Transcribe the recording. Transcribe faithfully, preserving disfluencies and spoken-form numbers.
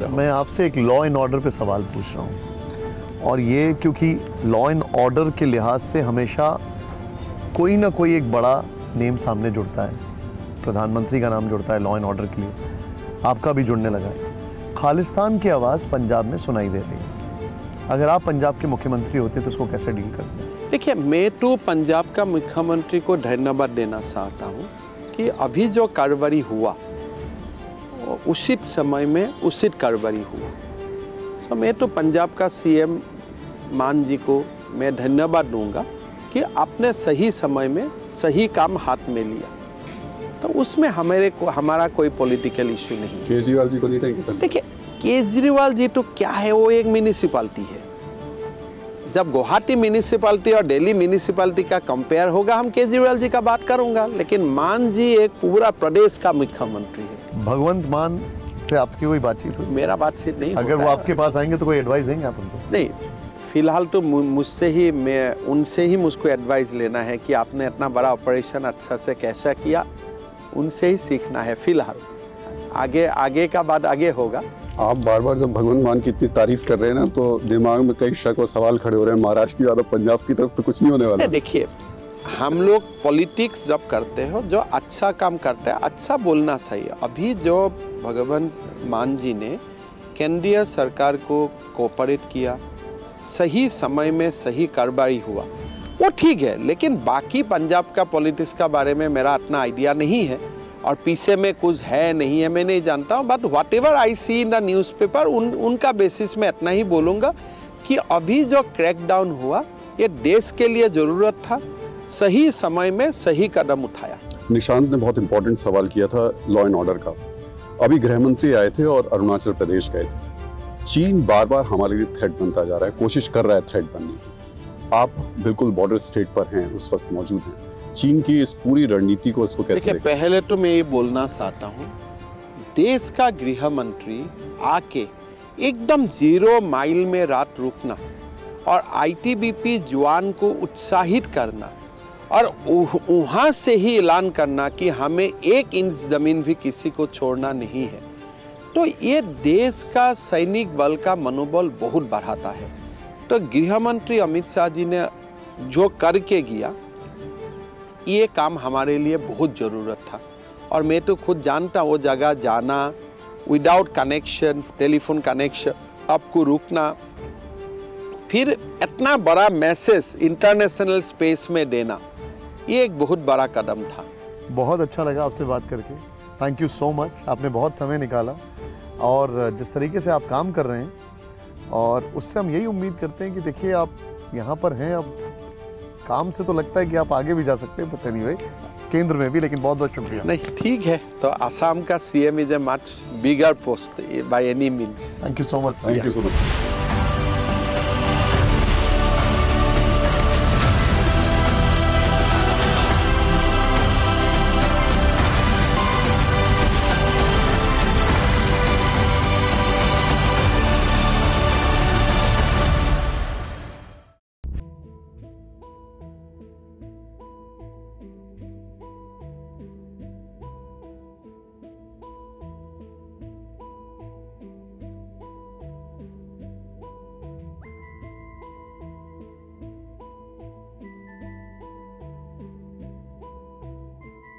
हो। मैं आपसे एक लॉ एंड ऑर्डर पे सवाल पूछ रहा हूँ, और ये क्योंकि लॉ एंड ऑर्डर के लिहाज से हमेशा कोई ना कोई एक बड़ा नेम सामने जुड़ता है, प्रधानमंत्री का नाम जुड़ता है लॉ एंड ऑर्डर के लिए, आपका भी जुड़ने लगा है। खालिस्तान की आवाज़ पंजाब में सुनाई दे रही है, अगर आप पंजाब के मुख्यमंत्री होते तो उसको कैसे डील करते हैं? देखिए, मैं तो पंजाब का मुख्यमंत्री को धन्यवाद देना चाहता हूँ कि अभी जो कार्रवाई हुआ उचित समय में उचित कार्रवाई हुआ। सो मैं तो पंजाब का सीएम मान जी को मैं धन्यवाद दूंगा कि आपने सही समय में सही काम हाथ में लिया, तो उसमें हमारे को हमारा कोई पॉलिटिकल इशू नहीं है। केजरीवाल जी को नहीं चाहिए? देखिए, केजरीवाल जी तो क्या है, वो एक म्यूनिसिपालिटी है। जब गुवाहाटी म्यूनिसिपालिटी और दिल्ली म्यूनिसिपालिटी का कंपेयर होगा, हम केजरीवाल जी का बात करूंगा, लेकिन मान जी एक पूरा प्रदेश का मुख्यमंत्री है। भगवंत मान से आपकी कोई बातचीत हुई? मेरा बातचीत नहीं। अगर वो आपके पास आएंगे तो कोई एडवाइस देंगे आप उनको? नहीं, फिलहाल तो मुझसे ही मैं उनसे ही मुझको एडवाइस लेना है कि आपने इतना बड़ा ऑपरेशन अच्छा से कैसा किया, उनसे ही सीखना है। फिलहाल आगे आगे का बात आगे होगा। आप बार बार जब भगवंत मान की इतनी तारीफ कर रहे हैं ना, तो दिमाग में कई शक और सवाल खड़े हो रहे हैं, महाराष्ट्र की ज्यादा पंजाब की तरफ तो कुछ नहीं होने वाला। देखिए, हम लोग पॉलिटिक्स जब करते हो, जो अच्छा काम करते हैं अच्छा बोलना चाहिए। अभी जो भगवंत मान जी ने केंद्रीय सरकार को कोऑपरेट किया, सही समय में सही कार्रवाई हुआ, वो ठीक है, लेकिन बाकी पंजाब का पॉलिटिक्स का बारे में मेरा इतना आइडिया नहीं है, और पीछे में कुछ है नहीं है मैं नहीं जानता हूँ। But whatever I see in the newspaper, उन उनका बेसिस में इतना ही बोलूँगा कि अभी जो क्रैकडाउन हुआ ये देश के लिए ज़रूरत था, सही समय में सही कदम उठाया। निशांत ने बहुत इंपॉर्टेंट सवाल किया था लॉ एंड ऑर्डर का। अभी गृह मंत्री आए थे और अरुणाचल प्रदेश गए थे। चीन बार बार हमारे लिए थ्रेट बनता जा रहा है, कोशिश कर रहा है थ्रेट बनने की। आप बिल्कुल बॉर्डर स्टेट पर हैं, उस वक्त मौजूद हैं। चीन की इस पूरी रणनीति को इसको कैसे देखिए, पहले तो मैं ये बोलना चाहता हूँ, देश का गृह मंत्री आके एकदम जीरो माइल में रात रुकना और आईटीबीपी जवान को उत्साहित करना और वहाँ से ही ऐलान करना कि हमें एक इंच ज़मीन भी किसी को छोड़ना नहीं है, तो ये देश का सैनिक बल का मनोबल बहुत बढ़ाता है। तो गृह मंत्री अमित शाह जी ने जो करके गया, ये काम हमारे लिए बहुत ज़रूरत था। और मैं तो खुद जानता वो जगह जाना विदाउट कनेक्शन, टेलीफोन कनेक्शन, आपको रुकना, फिर इतना बड़ा मैसेज इंटरनेशनल स्पेस में देना, ये एक बहुत बड़ा कदम था। बहुत अच्छा लगा आपसे बात करके, थैंक यू सो मच। आपने बहुत समय निकाला, और जिस तरीके से आप काम कर रहे हैं, और उससे हम यही उम्मीद करते हैं कि देखिए आप यहाँ पर हैं, अब काम से तो लगता है कि आप आगे भी जा सकते हैं, बट एनीवे केंद्र में भी। लेकिन बहुत बहुत शुक्रिया। नहीं, ठीक है, तो आसाम का CM is a much bigger post by any means. Thank you so much. Thank you so much.